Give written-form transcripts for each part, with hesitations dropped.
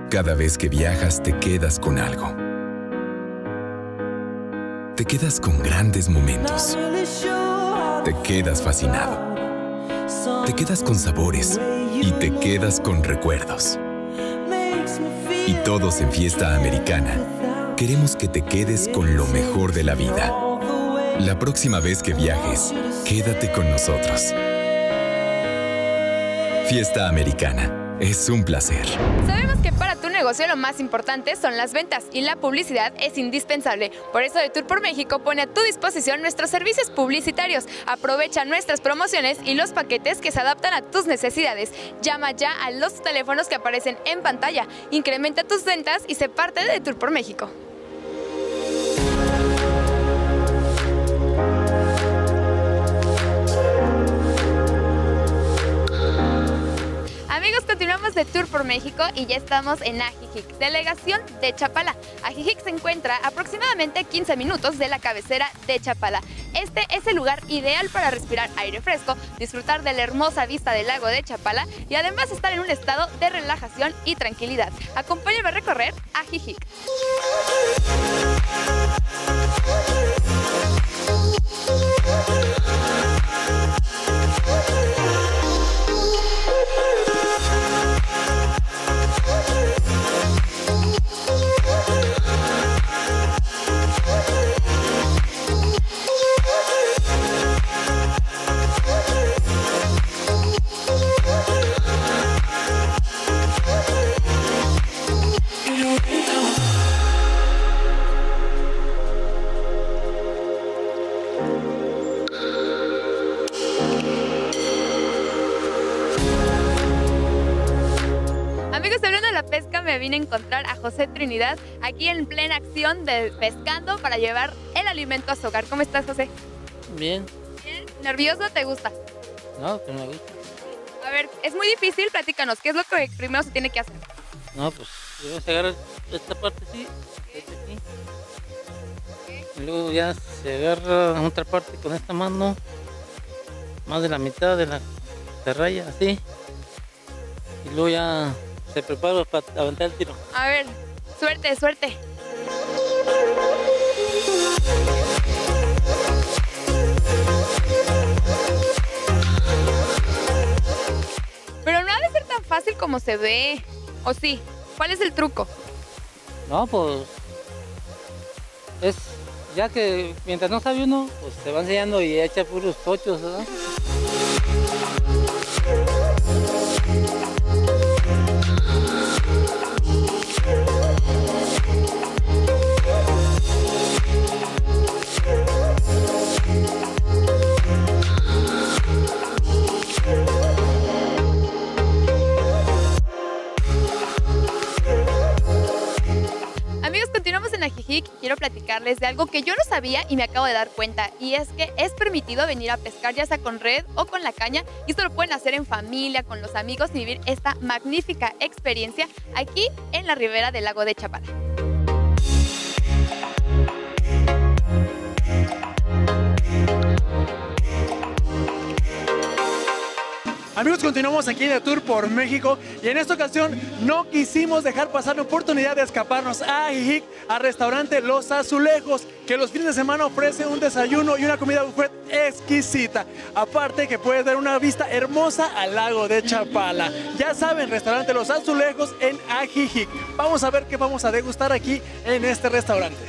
Cada vez que viajas te quedas con algo. Te quedas con grandes momentos. Te quedas fascinado. Te quedas con sabores y te quedas con recuerdos. Y todos en Fiesta Americana queremos que te quedes con lo mejor de la vida. La próxima vez que viajes, quédate con nosotros. Fiesta Americana. Es un placer. Sabemos que para tu negocio lo más importante son las ventas y la publicidad es indispensable. Por eso Detour por México pone a tu disposición nuestros servicios publicitarios. Aprovecha nuestras promociones y los paquetes que se adaptan a tus necesidades. Llama ya a los teléfonos que aparecen en pantalla. Incrementa tus ventas y sé parte de Detour por México. Amigos, continuamos de Tour por México y ya estamos en Ajijic, delegación de Chapala. Ajijic se encuentra aproximadamente 15 minutos de la cabecera de Chapala. Este es el lugar ideal para respirar aire fresco, disfrutar de la hermosa vista del lago de Chapala y además estar en un estado de relajación y tranquilidad. Acompáñame a recorrer Ajijic. Amigos, hablando de la pesca, me vine a encontrar a José Trinidad aquí en plena acción de pescando para llevar el alimento a su hogar. ¿Cómo estás, José? Bien. ¿Bien? ¿Nervioso? ¿Te gusta? No, que me gusta. A ver, es muy difícil, platícanos, ¿qué es lo que primero se tiene que hacer? No, pues debes agarrar esta parte así, esta aquí. Y luego ya se agarra otra parte con esta mano, más de la mitad de la raya, así. Y luego ya se prepara para aventar el tiro. A ver, suerte, suerte. Pero no ha de ser tan fácil como se ve. ¿O sí? ¿Cuál es el truco? No, pues es ya que mientras no sabe uno, pues se va enseñando y echa puros tochos, ¿verdad? Amigos, continuamos en Ajijic y quiero platicarles de algo que yo no sabía y me acabo de dar cuenta, y es que es permitido venir a pescar ya sea con red o con la caña, y esto lo pueden hacer en familia, con los amigos y vivir esta magnífica experiencia aquí en la ribera del lago de Chapala. Amigos, continuamos aquí de Tour por México y en esta ocasión no quisimos dejar pasar la oportunidad de escaparnos a Ajijic, al restaurante Los Azulejos, que los fines de semana ofrece un desayuno y una comida buffet exquisita. Aparte que puedes dar una vista hermosa al lago de Chapala. Ya saben, restaurante Los Azulejos en Ajijic. Vamos a ver qué vamos a degustar aquí en este restaurante.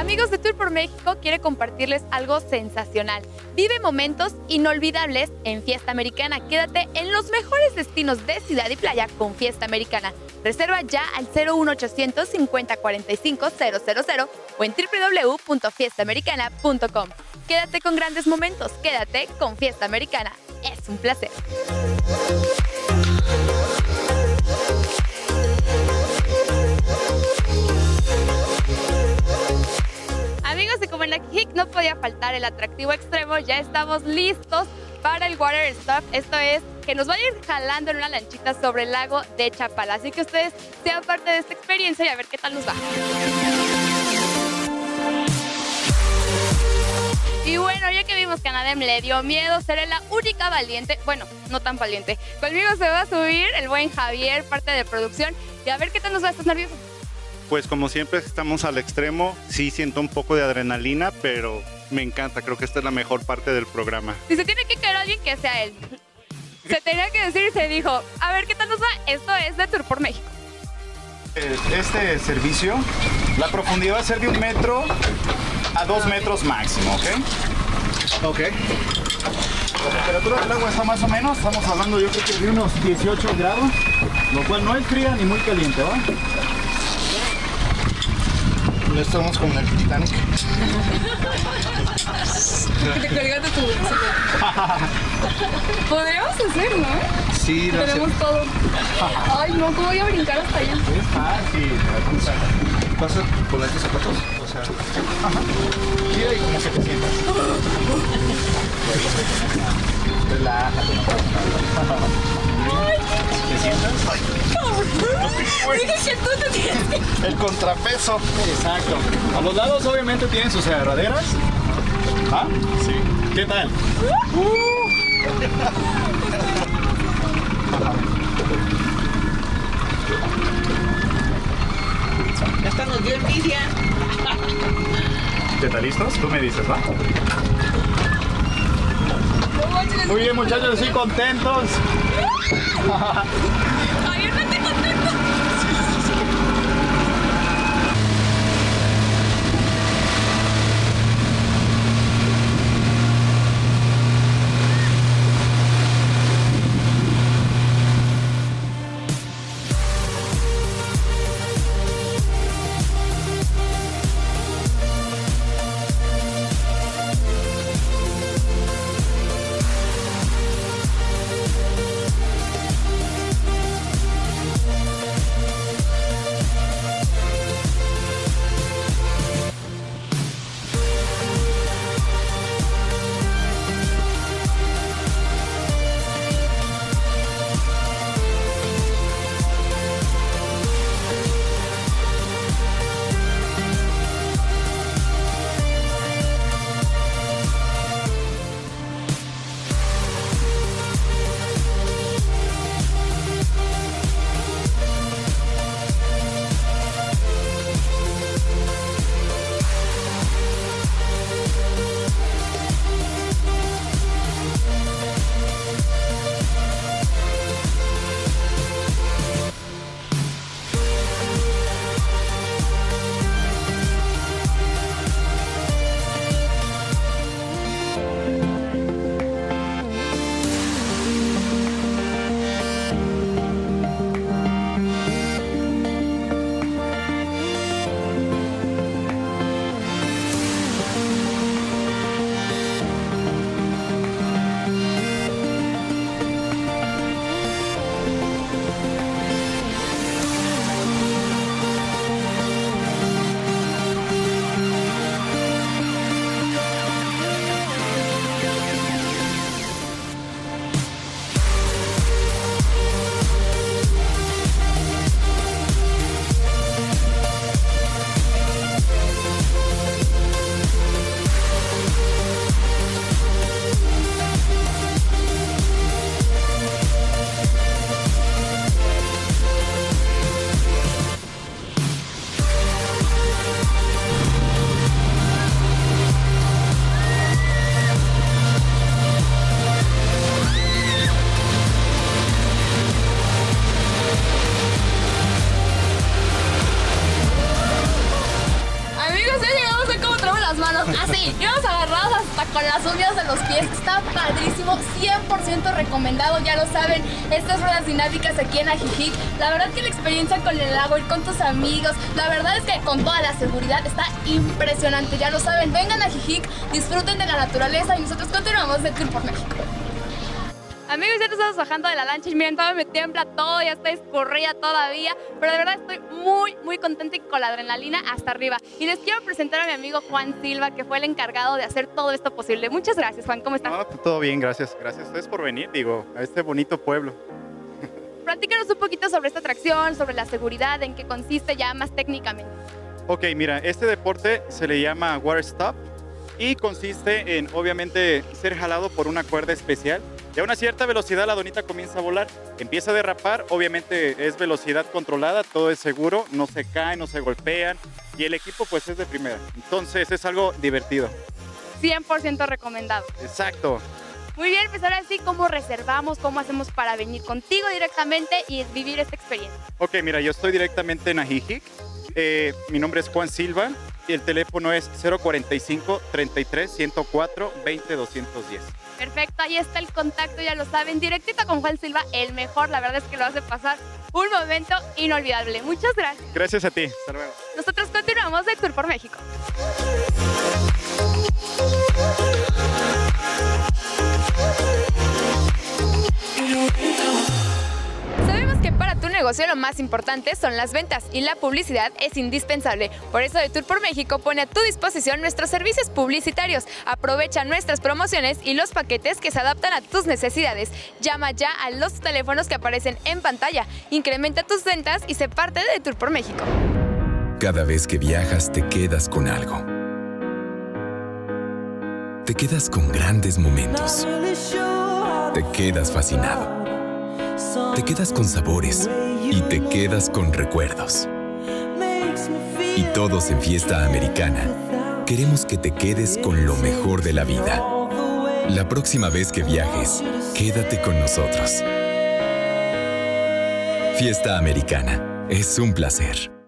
Amigos de Tour por México quiere compartirles algo sensacional. Vive momentos inolvidables en Fiesta Americana. Quédate en los mejores destinos de ciudad y playa con Fiesta Americana. Reserva ya al 01800 50 45 000 o en www.fiestaamericana.com. Quédate con grandes momentos, quédate con Fiesta Americana. Es un placer. Amigos, y como en Ajijic no podía faltar el atractivo extremo, ya estamos listos para el Water Stop. Esto es que nos va a ir jalando en una lanchita sobre el lago de Chapala. Así que ustedes sean parte de esta experiencia y a ver qué tal nos va. Y bueno, ya que vimos que a Nadem le dio miedo, seré la única valiente, bueno, no tan valiente. Conmigo se va a subir el buen Javier, parte de producción, y a ver qué tal nos va. ¿Estás nervioso? Pues como siempre estamos al extremo, sí siento un poco de adrenalina, pero me encanta, creo que esta es la mejor parte del programa. Si se tiene que caer alguien, que sea él. Se tenía que decir y se dijo, a ver qué tal nos va. Esto es de Tour por México. Este servicio, la profundidad va a ser de 1 metro a 2 metros máximo, ¿ok? Ok. La temperatura del agua está más o menos, estamos hablando yo creo que de unos 18 grados, lo cual no es fría ni muy caliente, ¿va? No estamos como en el Titanic. Te colgaste tu... Podríamos hacer, ¿no? Sí, lo tenemos todo. Ay, no, ¿cómo voy a brincar hasta allá? Es fácil. ¿Vas a ponerte zapatos? O sea, ajá. Mira y como que te sientas. Relájate, no pasa nada. ¿Te sientas? El contrapeso. Exacto. A los lados obviamente tienen sus agarraderas. ¿Ah? Sí. ¿Qué tal? Ya hasta nos dio envidia. ¿Ya están listos? Tú me dices, ¿va? Muy bien, muchachos, sí, contentos. Javier, no estoy contento. con las uñas de los pies. Está padrísimo, 100% recomendado, ya lo saben. Estas ruedas dinámicas aquí en Ajijic. La verdad que la experiencia con el lago, ir con tus amigos, la verdad es que con toda la seguridad está impresionante, ya lo saben. Vengan a Ajijic, disfruten de la naturaleza y nosotros continuamos de Tour por México. Amigos, ya nos estamos bajando de la lancha y miren, todavía me tiembla todo, ya estoy escurrida todavía, pero de verdad estoy muy contenta y con la adrenalina hasta arriba. Y les quiero presentar a mi amigo Juan Silva, que fue el encargado de hacer todo esto posible. Muchas gracias, Juan, ¿cómo estás? No, todo bien, gracias. Gracias a ustedes por venir, a este bonito pueblo. Platícanos un poquito sobre esta atracción, sobre la seguridad, en qué consiste ya más técnicamente. Ok, mira, este deporte se le llama Water Stop y consiste en, obviamente, ser jalado por una cuerda especial. Y a una cierta velocidad la donita comienza a volar, empieza a derrapar, obviamente es velocidad controlada, todo es seguro, no se caen, no se golpean y el equipo pues es de primera. Entonces es algo divertido. 100% recomendado. Exacto. Muy bien, pues ahora sí, ¿cómo reservamos? ¿Cómo hacemos para venir contigo directamente y vivir esta experiencia? Ok, mira, yo estoy directamente en Ajijic. Mi nombre es Juan Silva y el teléfono es 045 33 104 20 210. Perfecto, ahí está el contacto, ya lo saben, directito con Juan Silva, el mejor, la verdad es que lo hace pasar un momento inolvidable. Muchas gracias. Gracias a ti, hasta luego. Nosotros continuamos de Tour por México. Sabemos que para tu negocio lo más importante son las ventas y la publicidad es indispensable. Por eso de Tour por México pone a tu disposición nuestros servicios publicitarios. Aprovecha nuestras promociones y los paquetes que se adaptan a tus necesidades. Llama ya a los teléfonos que aparecen en pantalla. Incrementa tus ventas y sé parte de Tour por México. Cada vez que viajas te quedas con algo. Te quedas con grandes momentos. Te quedas fascinado. Te quedas con sabores y te quedas con recuerdos. Y todos en Fiesta Americana queremos que te quedes con lo mejor de la vida. La próxima vez que viajes, quédate con nosotros. Fiesta Americana, es un placer.